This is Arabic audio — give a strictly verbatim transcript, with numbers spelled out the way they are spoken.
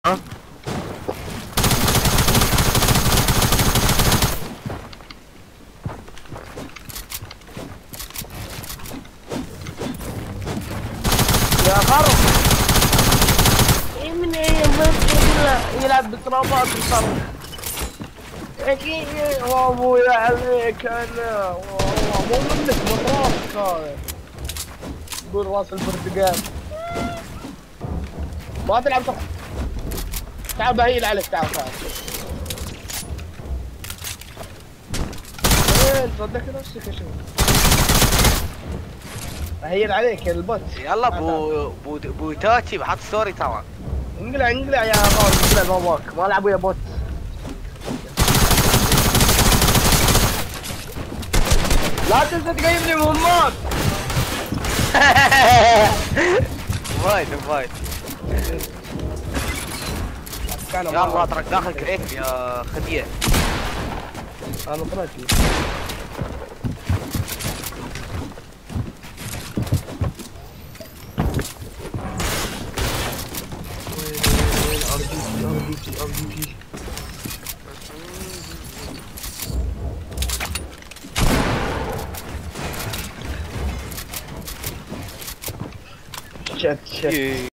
ها يا خرب ايه من ايه بس يلعب بكرامات الخرب اكيد ابويا عليك انا والله مو منك من راسك هذا قول راس البرتقال ما تلعب صح. تعال بهيل عليك تعال تعال ايه صدق نفسك يا شيخ بهيل عليك يا البوت يلا بو بو بوتاتشي بحط ستوري طبعا. انقلع انقلع يا غالي انقلع باباك ما العب ويا بوت لا تنسى تقيم لي مهمات. وايد وايد يلا اترك داخل كريت يا خديه. انا طلعت وين ار جي جي ار جي جي ار جي جي شت شت